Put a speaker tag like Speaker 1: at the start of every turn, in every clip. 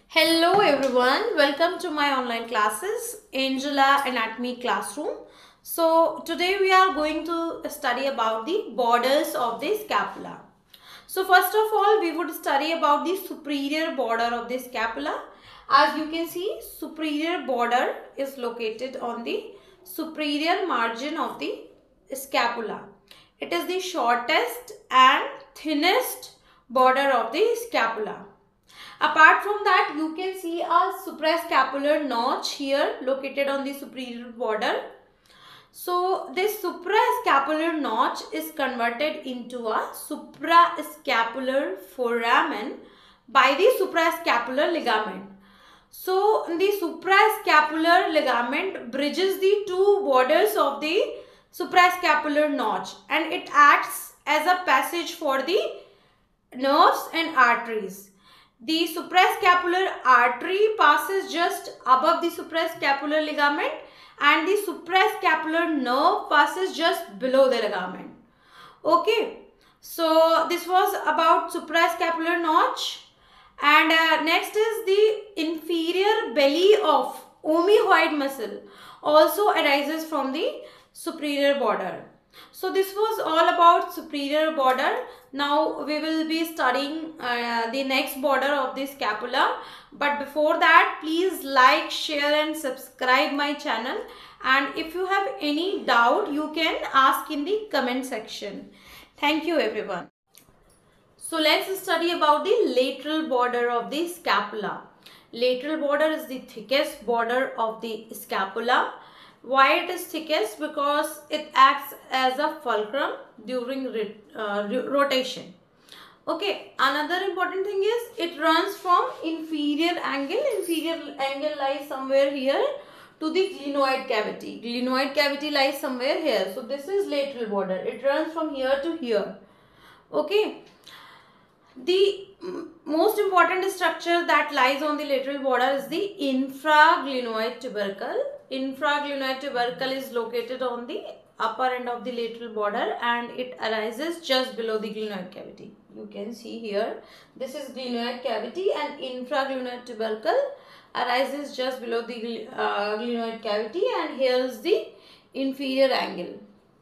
Speaker 1: Hello everyone, welcome to my online classes, Angela Anatomy Classroom. So today we are going to study about the borders of the scapula. So first of all, we would study about the superior border of the scapula. As you can see, superior border is located on the superior margin of the scapula. It is the shortest and thinnest border of the scapula. Apart from that, you can see a suprascapular notch here located on the superior border. So this suprascapular notch is converted into a suprascapular foramen by the suprascapular ligament. So the suprascapular ligament bridges the two borders of the suprascapular notch and it acts as a passage for the nerves and arteries. The suprascapular artery passes just above the suprascapular ligament and the suprascapular nerve passes just below the ligament. Okay, so this was about suprascapular notch. And next is the inferior belly of omohyoid muscle also arises from the superior border. So this was all about superior border. Now we will be studying the next border of the scapula. But before that, please like, share and subscribe my channel. And if you have any doubt, you can ask in the comment section. Thank you everyone. So let's study about the lateral border of the scapula. Lateral border is the thickest border of the scapula. Why it is thickest? Because it acts as a fulcrum during rotation. Okay, another important thing is it runs from inferior angle. Inferior angle lies somewhere here to the glenoid cavity. Glenoid cavity lies somewhere here. So this is lateral border. It runs from here to here. Okay. The most important structure that lies on the lateral border is the infraglenoid tubercle. Infraglenoid tubercle is located on the upper end of the lateral border and it arises just below the glenoid cavity. You can see here, this is glenoid cavity and infraglenoid tubercle arises just below the glenoid cavity and here is the inferior angle.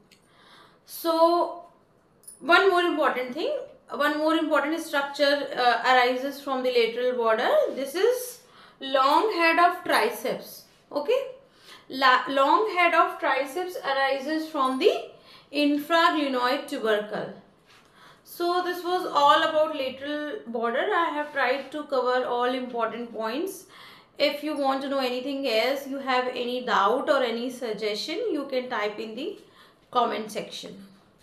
Speaker 1: So one more important structure arises from the lateral border. This is long head of triceps. Okay, long head of triceps arises from the infraglenoid tubercle. So this was all about lateral border. I have tried to cover all important points. If you want to know anything else, you have any doubt or any suggestion, you can type in the comment section.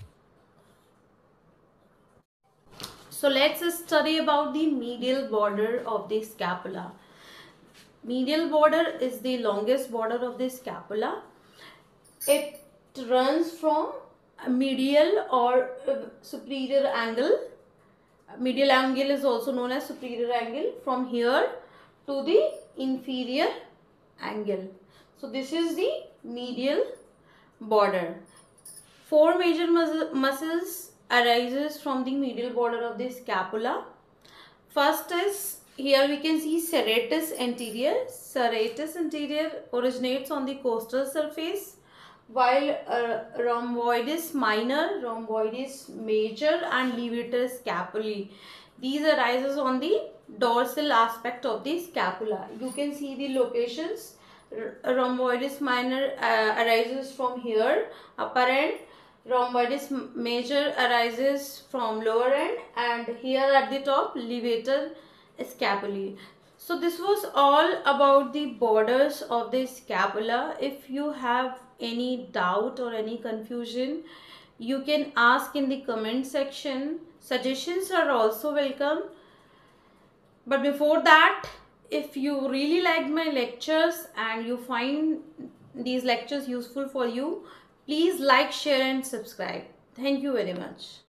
Speaker 1: So let's study about the medial border of the scapula. Medial border is the longest border of the scapula. It runs from medial or superior angle. Medial angle is also known as superior angle, from here to the inferior angle. So this is the medial border. Four major muscles arises from the medial border of the scapula. First is, here we can see serratus anterior. Serratus anterior originates on the costal surface, while rhomboides minor, rhomboides major and levator scapulae, these arises on the dorsal aspect of the scapula. You can see the locations. Rhomboides minor arises from here, upper end. Rhomboides major arises from lower end, and here at the top levator scapulae. So this was all about the borders of the scapula. If you have any doubt or any confusion, you can ask in the comment section. Suggestions are also welcome. But before that, if you really liked my lectures and you find these lectures useful for you, please like, share and subscribe. Thank you very much.